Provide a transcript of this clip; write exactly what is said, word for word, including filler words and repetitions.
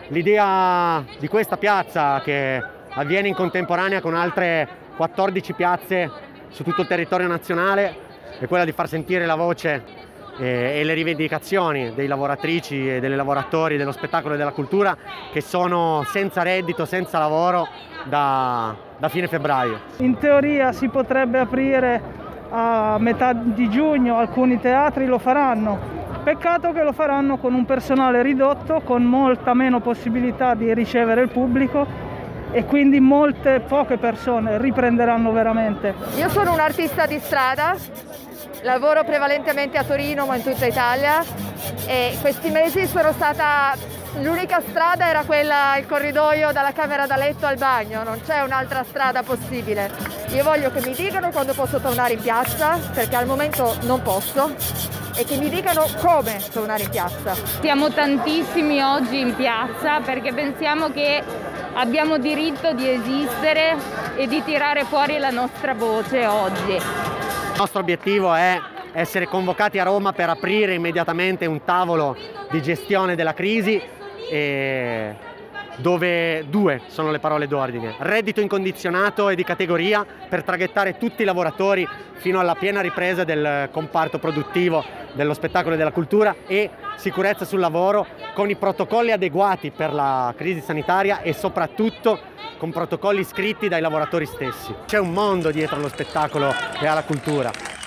L'idea di questa piazza, che avviene in contemporanea con altre quattordici piazze su tutto il territorio nazionale, è quella di far sentire la voce e le rivendicazioni dei lavoratrici e dei lavoratori dello spettacolo e della cultura che sono senza reddito, senza lavoro da, da fine febbraio. In teoria si potrebbe aprire a metà di giugno, alcuni teatri lo faranno. Peccato che lo faranno con un personale ridotto, con molta meno possibilità di ricevere il pubblico, e quindi molte poche persone riprenderanno veramente. Io sono un artista di strada, lavoro prevalentemente a Torino ma in tutta Italia, e questi mesi sono stata, l'unica strada era quella, il corridoio dalla camera da letto al bagno, non c'è un'altra strada possibile. Io voglio che mi dicano quando posso tornare in piazza, perché al momento non posso, e che mi dicano come tornare in piazza. Siamo tantissimi oggi in piazza perché pensiamo che abbiamo diritto di esistere e di tirare fuori la nostra voce oggi. Il nostro obiettivo è essere convocati a Roma per aprire immediatamente un tavolo di gestione della crisi, e dove due sono le parole d'ordine: reddito incondizionato e di categoria per traghettare tutti i lavoratori fino alla piena ripresa del comparto produttivo dello spettacolo e della cultura, e sicurezza sul lavoro con i protocolli adeguati per la crisi sanitaria e soprattutto con protocolli scritti dai lavoratori stessi. C'è un mondo dietro allo spettacolo e alla cultura.